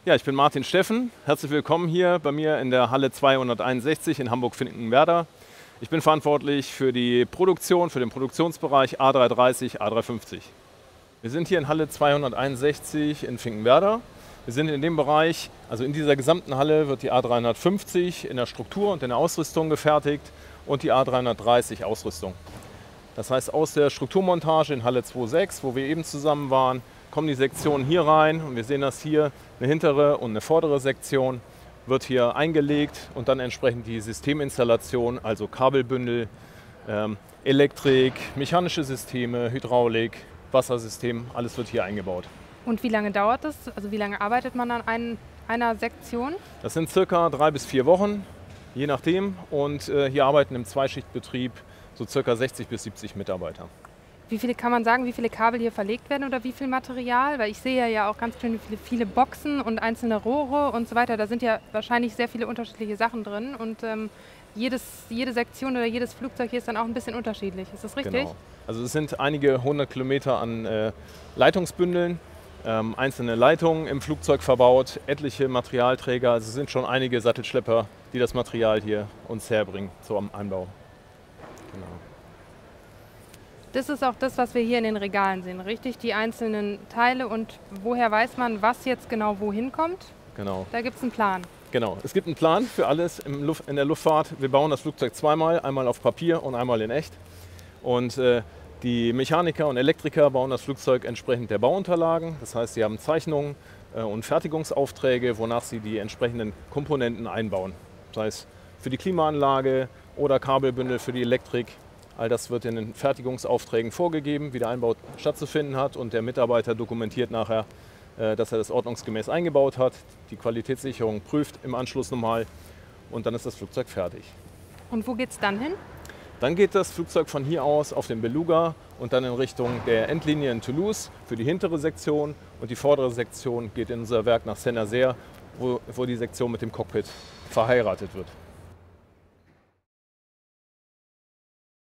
Ja, ich bin Martin Steffen. Herzlich willkommen hier bei mir in der Halle 261 in Hamburg-Finkenwerder. Ich bin verantwortlich für die Produktion, für den Produktionsbereich A330, A350. Wir sind hier in Halle 261 in Finkenwerder. Wir sind in dem Bereich, also in dieser gesamten Halle wird die A350 in der Struktur und in der Ausrüstung gefertigt und die A330 Ausrüstung. Das heißt, aus der Strukturmontage in Halle 2.6, wo wir eben zusammen waren, kommen die Sektionen hier rein und wir sehen das hier, eine hintere und eine vordere Sektion wird hier eingelegt und dann entsprechend die Systeminstallation, also Kabelbündel, Elektrik, mechanische Systeme, Hydraulik, Wassersystem, alles wird hier eingebaut. Und wie lange dauert das? Also wie lange arbeitet man an einer Sektion? Das sind circa 3 bis 4 Wochen, je nachdem. Und hier arbeiten im Zweischichtbetrieb so circa 60 bis 70 Mitarbeiter. Kann man sagen, wie viele Kabel hier verlegt werden oder wie viel Material? Weil ich sehe ja auch ganz viele Boxen und einzelne Rohre und so weiter. Da sind ja wahrscheinlich sehr viele unterschiedliche Sachen drin. Und jede Sektion oder jedes Flugzeug hier ist dann auch ein bisschen unterschiedlich. Ist das richtig? Genau. Also es sind einige 100 Kilometer an Leitungsbündeln, einzelne Leitungen im Flugzeug verbaut, etliche Materialträger. Also es sind schon einige Sattelschlepper, die das Material hier uns herbringen zum Einbau. Genau. Das ist auch das, was wir hier in den Regalen sehen, richtig? Die einzelnen Teile und woher weiß man, was jetzt genau wohin kommt? Genau. Da gibt es einen Plan. Genau, es gibt einen Plan für alles in der Luftfahrt. Wir bauen das Flugzeug zweimal, einmal auf Papier und einmal in echt. Und die Mechaniker und Elektriker bauen das Flugzeug entsprechend der Bauunterlagen. Das heißt, sie haben Zeichnungen und Fertigungsaufträge, wonach sie die entsprechenden Komponenten einbauen. Sei es für die Klimaanlage oder Kabelbündel für die Elektrik. All das wird in den Fertigungsaufträgen vorgegeben, wie der Einbau stattzufinden hat. Und der Mitarbeiter dokumentiert nachher, dass er das ordnungsgemäß eingebaut hat. Die Qualitätssicherung prüft im Anschluss nochmal und dann ist das Flugzeug fertig. Und wo geht es dann hin? Dann geht das Flugzeug von hier aus auf den Beluga und dann in Richtung der Endlinie in Toulouse für die hintere Sektion. Und die vordere Sektion geht in unser Werk nach Saint-Nazaire, wo die Sektion mit dem Cockpit verheiratet wird.